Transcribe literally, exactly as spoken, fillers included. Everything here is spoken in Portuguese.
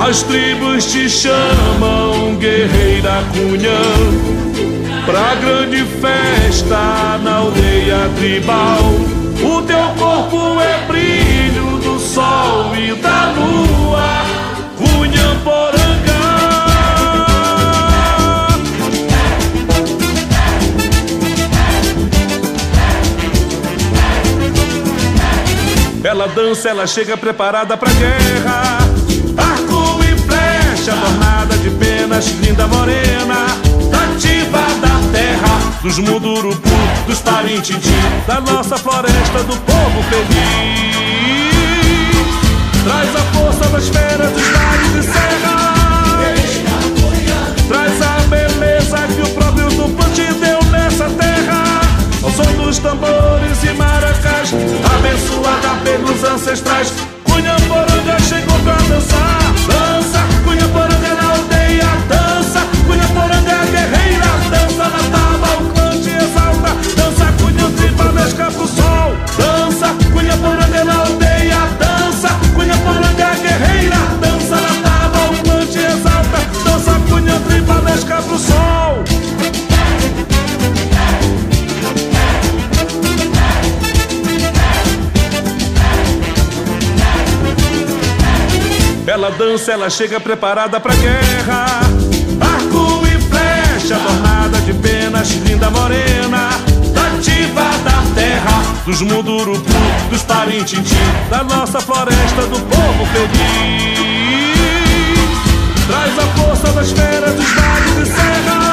As tribos te chamam, guerreira Cunhã, pra grande festa na aldeia tribal. O teu corpo é brilho do sol e da lua, Cunhamporanga. Ela dança, ela chega preparada pra guerra, arco e flecha adornada de penas, linda morena, nativa da terra, dos Munduruku, dos Parintintim, da nossa floresta, do povo feliz. Traz a força das feras, dos vales e serras, traz a beleza que o próprio Tupã te deu nessa terra. Ao som dos tambores e maracás, abençoada pelos ancestrais, Cunhamporanga chegou pra dançar. Dança, Cunhamporanga na aldeia, dança, Cunhamporanga guerreira, dança na tábua, o clã te exalta, dança, Cunham tripa, mesca pro sol. Dança, Cunhamporanga na aldeia, dança, Cunhamporanga guerreira, dança na tábua, o clã te exalta, dança, Cunham tripa, mesca pro sol. Ela dança, ela chega preparada pra guerra, arco e flecha adornada de penas, linda morena, nativa da terra, dos Munduruku, dos Parintintim, da nossa floresta, do povo feliz. Traz a força das feras, dos vales e serras,